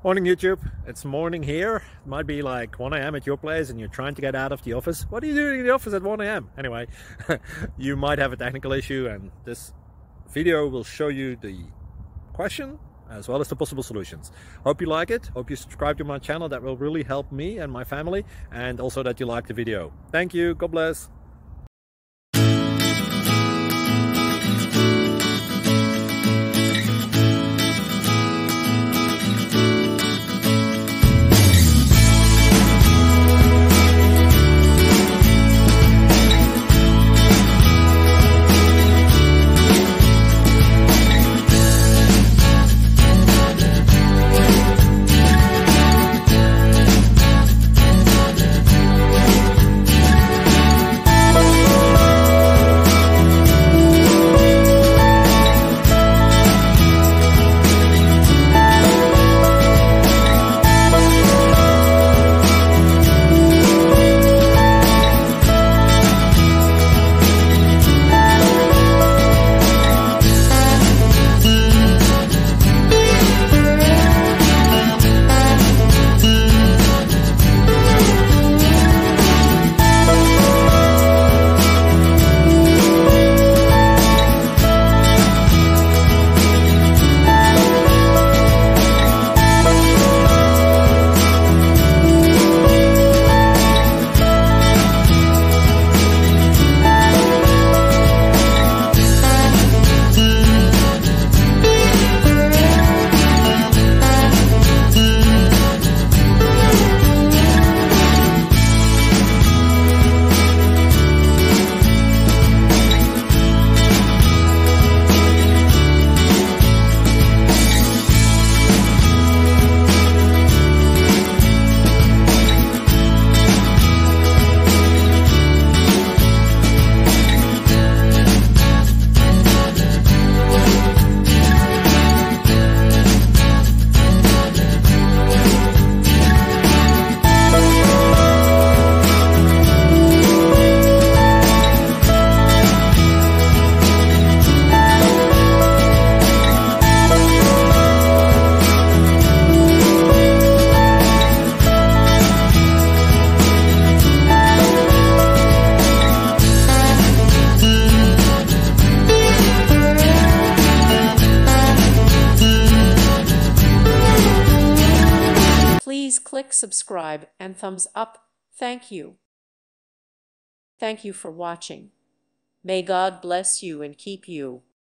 Morning YouTube, it's morning here. It might be like 1 a.m. at your place and you're trying to get out of the office. What are you doing in the office at 1 a.m? Anyway, you might have a technical issue and this video will show you the question as well as the possible solutions. Hope you like it, hope you subscribe to my channel. That will really help me and my family, and also that you like the video. Thank you, God bless. Please click subscribe and thumbs up. Thank you. Thank you for watching. May God bless you and keep you.